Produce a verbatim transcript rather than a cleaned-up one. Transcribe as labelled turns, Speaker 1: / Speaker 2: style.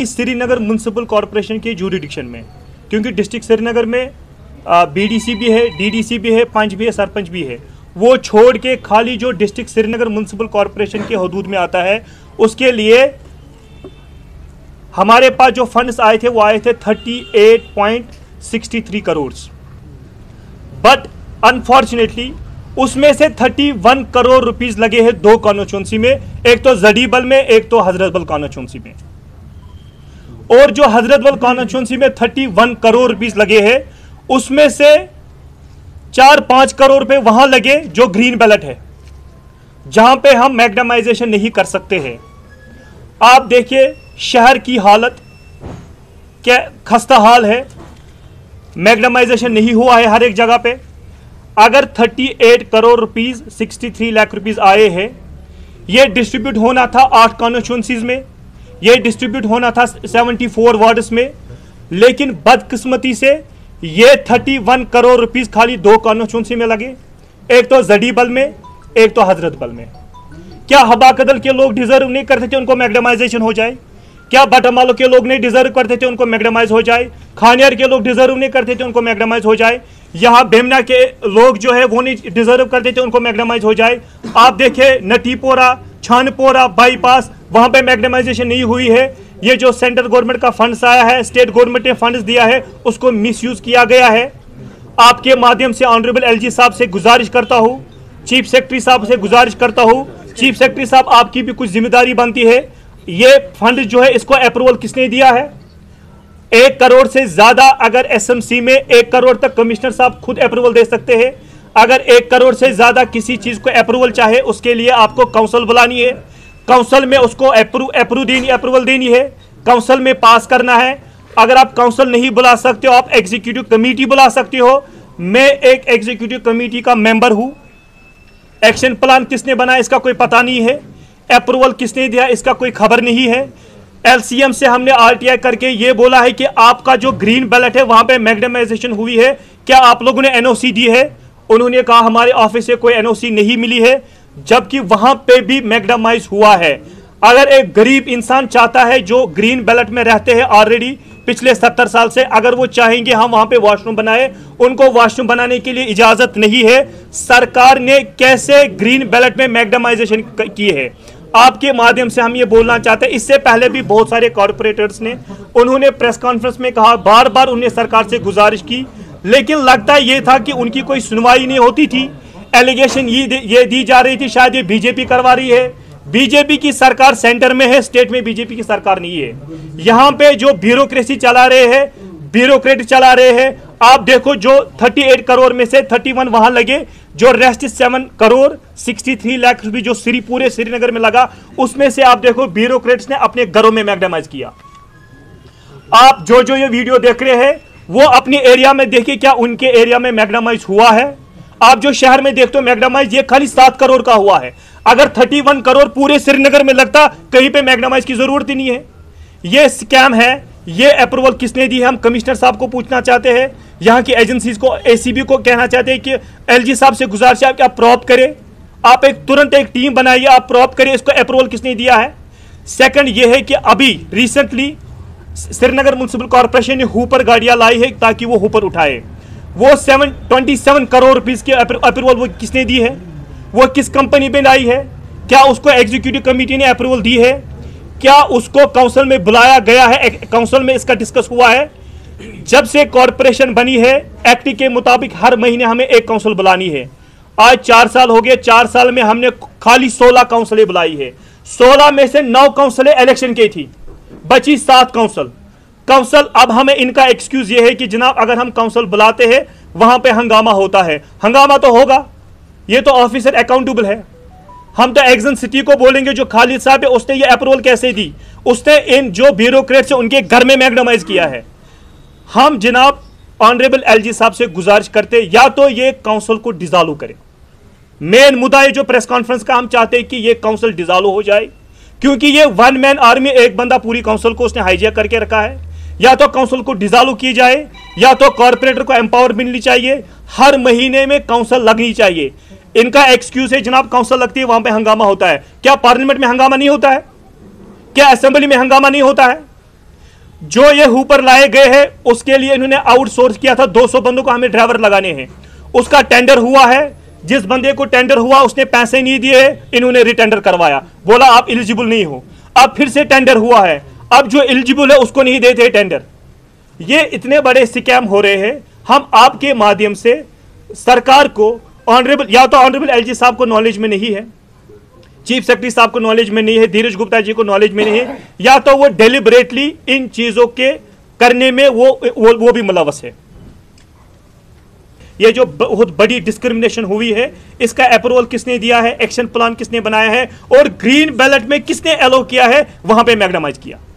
Speaker 1: Srinagar municipal corporation के ज्यूरिडिक्शन में, क्योंकि डिस्ट्रिक्ट श्रीनगर में बीडीसी भी है, डीडीसी भी है, पंच भी है, सरपंच भी है। वो छोड़ के खाली जो डिस्ट्रिक्ट श्रीनगर म्युनिसिपल कॉरपोरेशन के हदूद में आता है, उसके लिए हमारे पास जो फंड्स आए थे वो आए थे अड़तीस point six three crore. But unfortunately उसमें से इकतीस करोड़ रुपीस लगे हैं दो कॉन्स्टिट्यूंसी में, एक तो जडीबल में, एक तो हजरतबल कॉन्स्टिट्यूंसी में। और जो हजरतबल कॉन्स्टिट्यूंसी में इकतीस करोड़ रुपीस लगे हैं, उसमें से चार पांच करोड़ रुपए वहां लगे जो ग्रीन बैलेट है, जहां पे हम मैग्नेमाइजेशन नहीं कर सकते हैं। आप देखिए शहर की हालत क्या खस्ता हाल है, मैग्नेमाइजेशन नहीं हुआ है हर एक जगह पे। अगर अड़तीस करोड़ रुपीस तिरसठ लाख रुपीस आए हैं, ये डिस्ट्रीब्यूट होना था आठ कॉन्स्टिट्यूंसीज में, ये डिस्ट्रीब्यूट होना था चौहत्तर वार्ड्स में, लेकिन बदकिस्मती से ये इकतीस करोड़ रुपीस खाली दो कॉन्स्टिट्यूंसी में लगे, एक तो जडीबल में, एक तो हजरतबल में। क्या हबाकदल के लोग डिजर्व नहीं करते थे उनको मैग्नेमाइजेशन हो जाए? क्या बटमालो के लोग नहीं डिजर्व करते थे उनको मैग्नेमाइज हो जाए? खानियार के लोग डिजर्व नहीं करते थे उनको मैग्नेमाइज हो जाए? यहाँ बेमना के लोग जो है वो नहीं डिजर्व करते थे उनको मैग्नेमाइज हो जाए? आप देखिए नटीपोरा, छानपोरा बाईपास, वहां पे मैग्नेमाइजेशन नहीं हुई है। ये जो सेंट्रल गवर्नमेंट का फंड्स आया है, स्टेट गवर्नमेंट ने फंड्स दिया है, उसको मिसयूज किया गया है। आपके माध्यम से ऑनरेबल एलजी साहब से गुजारिश करता हूं, चीफ सेक्रेटरी साहब से गुजारिश करता हूं, चीफ सेक्रेटरी साहब आपकी भी कुछ जिम्मेदारी बनती है। ये फंड जो है इसको अप्रूवल किसने दिया है? एक करोड़ से ज्यादा अगर एसएमसी में एक करोड़ तक कमिश्नर साहब खुद अप्रूवल दे सकते हैं। अगर एक करोड़ से ज्यादा किसी चीज को अप्रूवल चाहे, उसके लिए आपको काउंसिल बुलानी है, काउंसिल में उसको अप्रूव अप्रूव देनी अप्रूवल देनी है, काउंसिल में पास करना है। अगर आप काउंसिल नहीं बुला सकते हो, आप एग्जीक्यूटिव कमेटी बुला सकते हो। मैं एक एग्जीक्यूटिव कमेटी का मेंबर हूं। एक्शन प्लान किसने बनाया इसका कोई पता नहीं है, अप्रूवल किसने दिया इसका कोई खबर नहीं है। एलसीएम से हमने आरटीआई करके ये बोला है कि आपका जो ग्रीन बैलेट है वहां पे मैग्नेमाइजेशन हुई है, क्या आप लोगों ने एनओसी दी है? उन्होंने कहा हमारे ऑफिस से कोई एनओसी नहीं मिली है, जबकि वहां पे भी मैग्नेमाइज हुआ है। अगर एक गरीब इंसान चाहता है जो ग्रीन बैलेट में रहते हैं ऑलरेडी पिछले सत्तर साल से, अगर वो चाहेंगे हम वहां पे वॉशरूम बनाए, उनको वॉशरूम बनाने के लिए इजाजत नहीं है। सरकार ने कैसे ग्रीन बैलेट में मैग्नेमाइजेशन की है? आपके माध्यम से हम ये बोलना चाहते हैं, इससे पहले भी बहुत सारे कॉर्पोरेटर्स ने उन्होंने प्रेस कॉन्फ्रेंस में कहा, बार बार उन्हें सरकार से गुजारिश की, लेकिन लगता ये था कि उनकी कोई सुनवाई नहीं होती थी। एलिगेशन ये ये दी जा रही थी शायद ये बीजेपी करवा रही है। बीजेपी की सरकार सेंटर में है, स्टेट में बीजेपी की सरकार नहीं है। यहाँ पे जो ब्यूरोक्रेसी चला रहे हैं, ब्यूरोक्रेट चला रहे हैं। आप देखो जो अड़तीस करोड़ में से इकतीस वहां लगे, जो रेस्ट सेवन करोड़ तिरसठ लाख रुपए जो श्री पूरे श्रीनगर में लगा, उसमें से आप देखो ब्यूरोक्रेट्स ने अपने घरों में मैग्नेमाइज किया। आप जो जो ये वीडियो देख रहे हैं वो अपने एरिया में देखिए, क्या उनके एरिया में मैग्नेमाइज हुआ है? आप जो शहर में देखते हो मैग्नेमाइज, ये खाली सात करोड़ का हुआ है। अगर इकतीस करोड़ पूरे श्रीनगर में लगता, कहीं पे मैग्नेमाइज की जरूरत ही नहीं है। ये स्कैम है। ये अप्रूवल किसने दी है हम कमिश्नर साहब को पूछना चाहते हैं, यहाँ की एजेंसीज को, एसीबी को कहना चाहते हैं कि एलजी साहब से गुजारिश है कि आप प्रॉप करें, आप एक तुरंत एक टीम बनाइए, आप प्रॉप करें, इसको अप्रूवल किसने दिया है? सेकंड ये है कि अभी रिसेंटली श्रीनगर म्युनिसिपल कॉर्पोरेशन ने हुपर गाड़ियां लाई है ताकि वो हुपर उठाए। वो seven twenty seven crore rupees की अप्रूवल वो किसने दी है? वो किस कंपनी पे लाई है? क्या उसको एग्जीक्यूटिव कमेटी ने अप्रूवल दी है? क्या उसको काउंसिल में बुलाया गया है? काउंसिल में इसका डिस्कस हुआ है? जब से कॉर्पोरेशन बनी है, एक्ट के मुताबिक हर महीने हमें एक काउंसिल बुलानी है। आज चार साल हो गए, चार साल में हमने खाली सोलह काउंसिलें बुलाई है। सोलह में से नौ काउंसिलें इलेक्शन की थी, बची सात काउंसिल। काउंसिल अब हमें इनका एक्सक्यूज ये है कि जनाब अगर हम काउंसिल बुलाते हैं वहां पे हंगामा होता है। हंगामा तो होगा, ये तो ऑफिसर अकाउंटेबल है। हम तो एक्शन सिटी को बोलेंगे जो खालिद साहब है, उसने ये अप्रूवल कैसे दी? उसने इन जो ब्यूरोक्रेट से उनके घर में मैग्नेमाइज किया है। हम जनाब ऑनरेबल एलजी साहब से गुजारिश करते या तो ये काउंसिल को डिसॉल्व करें। मेन मुद्दा है जो प्रेस कॉन्फ्रेंस का, हम चाहते हैं कि ये काउंसिल डिसॉल्व हो जाए, क्योंकि ये वन मैन आर्मी, एक बंदा पूरी काउंसिल को उसने हाईजैक करके रखा है। या तो काउंसिल को डिसॉल्व की जाए, या तो कॉर्पोरेटर को एम्पावर मिलनी चाहिए, हर महीने में काउंसिल लगनी चाहिए। इनका एक्सक्यूज है जनाब काउंसिल लगती है वहां पे हंगामा होता है। क्या पार्लियामेंट में हंगामा नहीं होता है? क्या असेंबली में हंगामा नहीं होता है? जो ये हुपर लाए गए हैं उसके लिए इन्होंने आउटसोर्स किया था, दो सौ बंदों को हमें ड्राइवर लगाने हैं। उसका टेंडर हुआ है, जिस बंदे को टेंडर हुआ उसने पैसे नहीं दिए, इन्होंने रिटेंडर करवाया, बोला आप एलिजिबल नहीं हो। अब फिर से टेंडर हुआ है, अब जो एलिजिबल है उसको नहीं देते टेंडर। ये इतने बड़े स्कैम हो रहे हैं। हम आपके माध्यम से सरकार को, ऑनरेबल या तो ऑनरेबल एलजी साहब को नॉलेज में नहीं है, चीफ सेक्रेटरी साहब को नॉलेज में नहीं है, धीरज गुप्ता जी को नॉलेज में नहीं है, या तो वो डेलिबरेटली इन चीजों के करने में वो वो, वो भी मुलव्वस है। ये जो बहुत बड़ी डिस्क्रिमिनेशन हुई है, इसका अप्रूवल किसने दिया है, एक्शन प्लान किसने बनाया है और ग्रीन बैलेट में किसने एलो किया है, वहां पे मैग्नामाइज किया।